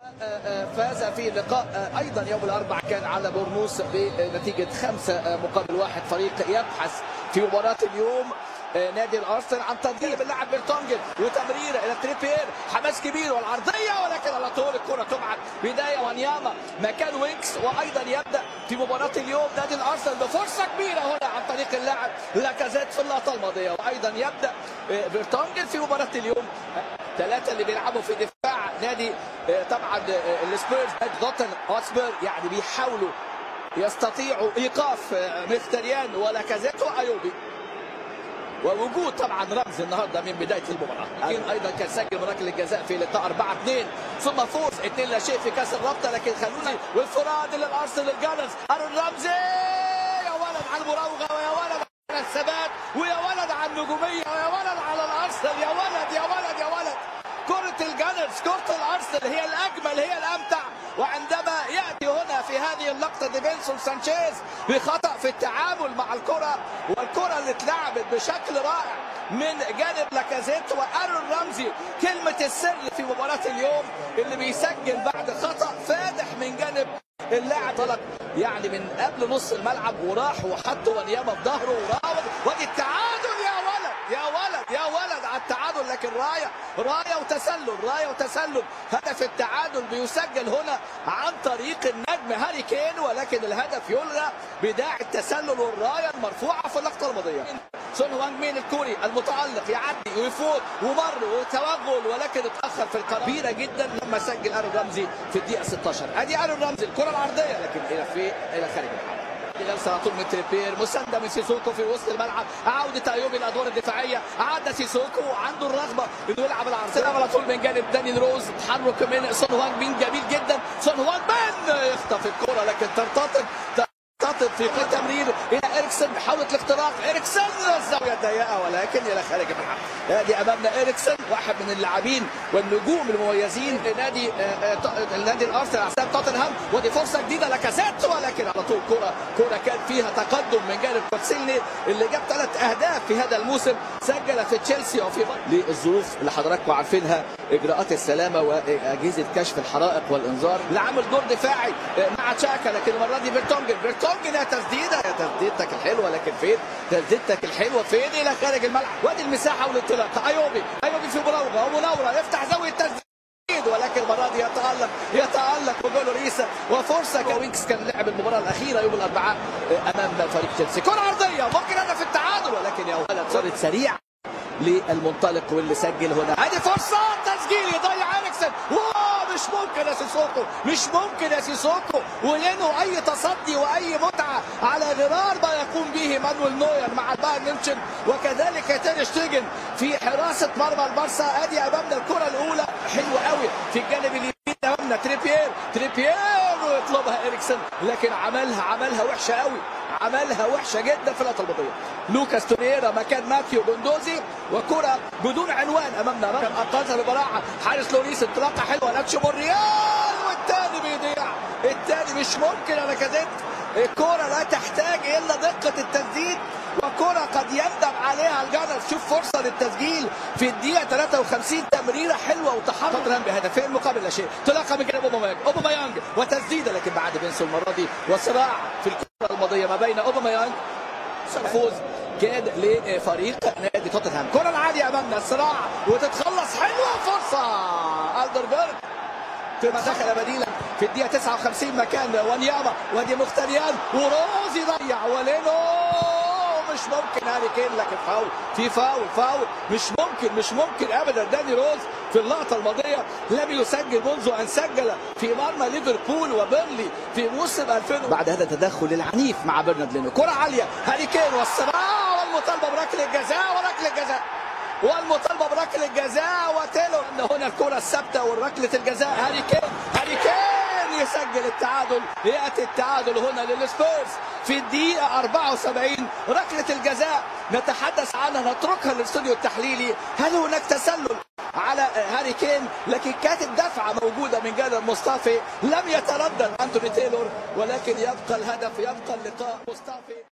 فاز في لقاء ايضا يوم الاربعاء كان على بورنوس بنتيجه 5-1. فريق يبحث في مباراه اليوم نادي الارسنال عن تضييع اللاعب برتونجن وتمريره الى تريبير، حماس كبير والعرضيه، ولكن على طول الكره تبعد بدايه وانياما مكان وينكس. وايضا يبدا في مباراه اليوم نادي الارسنال بفرصه كبيره هنا عن طريق اللاعب لاكازيت في اللقطه الماضيه. وايضا يبدا برتونجن في مباراه اليوم. ثلاثه اللي بيلعبوا في دفاع نادي طبعا السبيرز ټوٺڼهام يعني بيحاولوا يستطيعوا ايقاف مختريان ولاكازيت وايوبي، ووجود طبعا رمز النهارده من بدايه المباراه. لكن ايضا كان سجل ركله الجزاء في لقاء 4-2 ثم فوز 2-0 في كاس الرابطه. لكن خلونا والفراد للارسنال الجانرز الرمزي، يا ولد على المراوغه، ويا ولد على الثبات، ويا ولد على النجوميه، ويا ولد على الارسنال، يا ولد يا ولد يا ولد. كره الجانرز، كره الارسنال هي الاجمل، هي الامتع. وعندما ياتي هنا في هذه اللقطه ديفينسون سانشيز بخطا في التعامل مع الكره، والكره اللي اتلعبت بشكل رائع من جانب لاكازيت وارون رمزي. كلمه السر في مباراه اليوم اللي بيسجل بعد خطا فادح من جانب اللاعب، طلق يعني من قبل نص الملعب وراح وحط وانياما في ظهره وراوغ. ودي التعادل، يا ولد يا ولد يا ولد على التعادل. لكن رايه وتسلل، رايه وتسلل. هدف التعادل بيسجل هنا عن طريق النجم هاري كين، ولكن الهدف يلغى بداعي التسلل والرايه المرفوعه في اللقطه الماضيه. سون هوانغ مين الكوري المتالق يعدي ويفوت ومر وتوغل، ولكن اتاخر في القرار كبيره جدا لما سجل ارون رمزي في الدقيقه 16. ادي ارون رمزي الكره العرضيه، لكن الى خارج الملعب. جلسه على طول من تريبير، مسانده من سيسوكو في وسط الملعب، عوده ايوبي الادوار الدفاعيه، عدى سيسوكو وعنده الرغبه انه يلعب العرضيه على طول من جانب دانيال روز. تحرك من سون هوانغ مين جميل جدا، سون هوانغ مين يخطف الكره لكن ترتطم في تمرير الى اريكسن بحاولة الاختراق. اريكسن الزاويه ضيقه ولكن الى خارج الملعب. ادي امامنا اريكسن واحد من اللاعبين والنجوم المميزين لنادي الارسنال على حساب ټوٺڼهام. ودي فرصه جديده لاكازيت، ولكن على طول كره كان فيها تقدم من جانب كوتسيلني اللي جاب 3 أهداف في هذا الموسم، سجل في تشيلسي وفي للظروف اللي حضراتكم عارفينها، اجراءات السلامه واجهزه كشف الحرائق والانذار، اللي عامل دور دفاعي مع تشاكا. لكن المره دي برتونجن يا تسديده، يا تسديدتك الحلوه، لكن فين تسديدتك الحلوه؟ فين؟ الى خارج الملعب. وادي المساحه والانطلاقه. ايوبي في مراوغه ومناوره يفتح زاويه تسديد، ولكن المره دي يتالق بجول ريسا وفرصه. وينكس كان لعب المباراه الاخيره يوم الاربعاء امام فريق تشيلسي. كره عرضيه ممكن هدف التعادل، ولكن يا ولد صارت سريعه للمنطلق واللي سجل هنا. ادي فرصه تسجيل يضيع اريكسن. مش ممكن يا سيسوكو، مش ممكن يا سيسوكو، ولانه اي تصدي واي متعه على غرار ما يقوم به مانويل نوير مع بايرن ميونخ، وكذلك تير شتيجن في حراسه مرمى البارسا. ادي امامنا الكره الاولى حلوه قوي في الجانب اليمين امامنا تريبير ويطلبها اريكسن، لكن عملها وحشه قوي، عملها وحشه جدا في اللقطه الماضيه. لوكاس توريرا مكان ماتيو جوندوزي، وكره بدون عنوان امامنا رقم انقذها ببراعه حارس لوريس. انطلاقه حلوه لاتشو مونريال والثاني بيضيع. الثاني مش ممكن يا لاكازيت، الكره لا تحتاج الا دقه التسديد، وكره قد يندم عليها الجانرز. شوف فرصه للتسجيل في الدقيقه 53، تمريره حلوه وتحرك ټوٺڼهام بهدفين مقابل لا شيء. انطلاقه من جانب اوباميانج وتسديده، لكن بعد بنسو المره دي وصراع في الكره الماضيه ما بين اوباميانج. فوز كان لفريق نادي ټوٺڼهام. كره العاليه امامنا، الصراع وتتخلص حلوه، فرصه الدربيرج ثم دخل بديلا في الدقيقه 59 مكان وانياما. ودي مختريان وروز يضيع، ولينو مش ممكن هاري كين، لكن فاول في فاول مش ممكن ابدا. داني روز في اللقطه الماضيه لم يسجل منذ ان سجل في مرمى ليفربول وبيرلي في موسم 2000 بعد هذا التدخل العنيف مع برنارد لينو. كره عاليه هاري كين والصراع والمطالبه بركله الجزاء وتيلور. ان هنا الكره الثابته والركله الجزاء. هاري كين يسجل التعادل. ياتي التعادل هنا للسبيرز في الدقيقه 74. ركله الجزاء نتحدث عنها، نتركها للاستوديو التحليلي. هل هناك تسلل على هاري كين؟ لكن كانت الدفعه موجوده من جانب مصطفى، لم يتردد انتوني تايلور، ولكن يبقى الهدف، يبقى اللقاء. مصطفى